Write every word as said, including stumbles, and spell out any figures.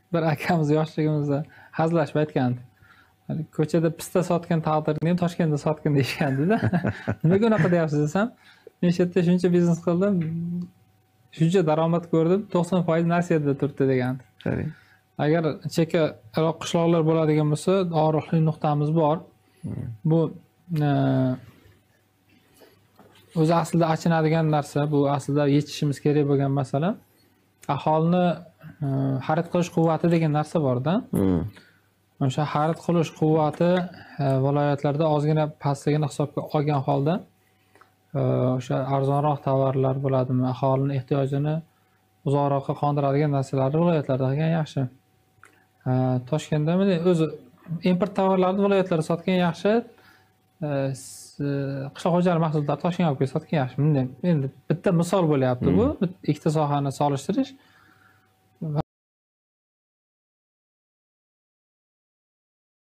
bir akamiz yoshligimizda hazillashib aytgandi. Hani ko'chada pista sotgan taqdirda ham Toshkentda sotgin deyishgandi-da. Nimaga unaqa deyapsiz desam, men shu yerda shuncha biznes qildim, shuncha daromad ko'rdim, to'qson foiz nasiyada turibdi degandi. Agar chekka Iroq qishloqlar bo'ladigan bo'lsa, og'riqli nuqtamiz bor. Bu o'zi aslida achinadigan narsa, bu aslida yechishimiz kerak bo'lgan masala. Aholini xarid qilish quvvati degan narsa bor-da. O'sha xarid qilish quvvati viloyatlarda ozgina pastligini hisobga olgan holda o'sha arzonroq tovarlar bo'ladimi, aholini ehtiyojini uzoqroqqa qondiradigan narsalarni viloyatlarda qilgan yaxshi. Toshkentda o'zi import tovarlarni viloyatlarda sotgan yaxshi, qishloq xo'jalik mahsulotlari Toshkentga olib kelib sotgan yaxshi. Endi bitta misol bo'lyapti bu, ikkita sohani solishtirish.